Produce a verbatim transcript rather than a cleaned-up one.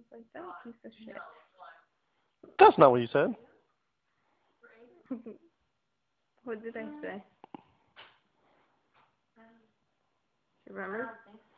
like, that piece of shit. That's not what you said. What did I say? Remember?